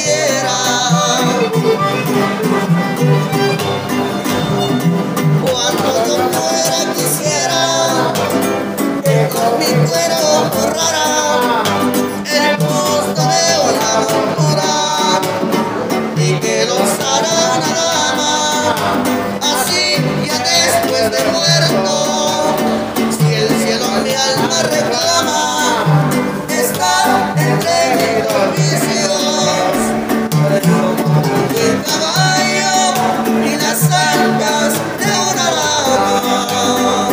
quisiera. Cuando yo muera quisiera que con mi cuero borrara el postureo, la locura, y que lo hará una dama. Así ya después de muerto, si el cielo mi alma reclama, está entre mis vicios el caballo y las ancas de una dama.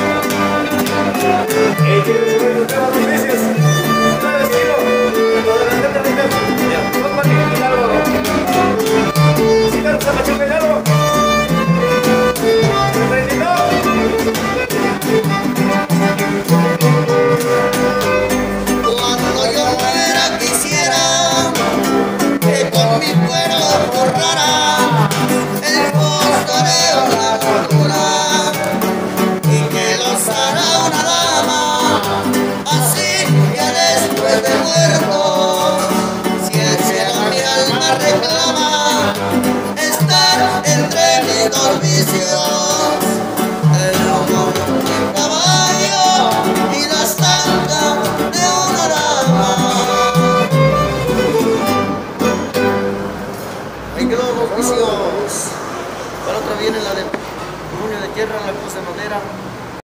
Los vicios, todo el estilo, lo delante de la ya, vamos a terminarlo. Si te gusta machucar algo, cuando yo muera quisiera que con mi cuero borrara el postureo, la tortura, y que los hará una dama. Así ya después de muerto, si el cielo mi alma reclama, estar entre mis dos vicios, el lomo del caballo y la estanca de una dama. Ahí quedó los vicios. Para otra viene la de puño de tierra, la cruz de madera.